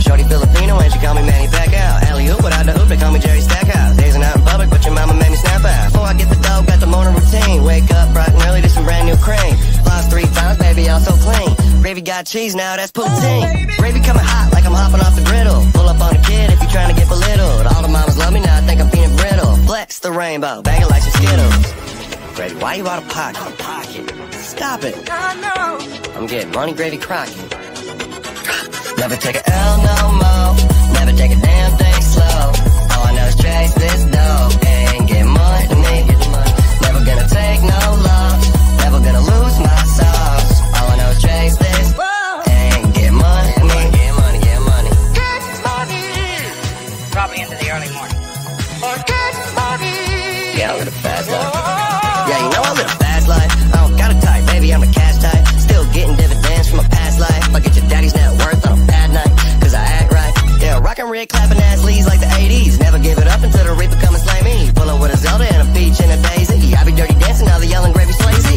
Shorty Filipino and she call me Manny Pacquiao. Alley-oop without the hoop, they call me Jerry Stackhouse. Dazing out in public, but your mama made me snap out. Before I get the dough, got the morning routine. Wake up bright and early, this some brand new cream. Floss 3 times, baby, all so clean. Gravy got cheese, now that's poutine. Gravy coming hot like I'm hopping off the griddle. Pull up on a kid if you trying to get belittled. All the mamas love me, now I think I'm peanut brittle. Flex the rainbow, bag it like some Skittles. Gravy, why you out of pocket? Stop it. I'm getting money, Gravy Crockett. Never take a L no more. Never take a damn thing slow. All I know is chase this dough and get money. Never gonna take no loss. Never gonna lose my sauce. All I know is chase this and get money. Get money, get money. Get money. Probably into the early morning. Get money. Yeah, I live a fast life. Yeah, you know I live a fast life. I don't got a type, baby, I'm a cash type. Still getting dividends from a past life. I get your daddy's net worth on a bad night, cause I act right. Yeah, rockin' red, clapping ass leads like the 80s. Never give it up until the Reaper come and slay me. Pull up with a Zelda and a peach and a daisy. I be dirty dancing, now the yelling Gravy Slazy.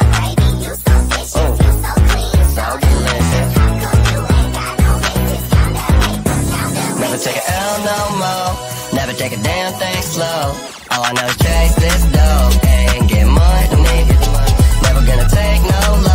Never take a L no more. Never take a damn thing slow. All I know is chase this dough and get money. Never gonna take no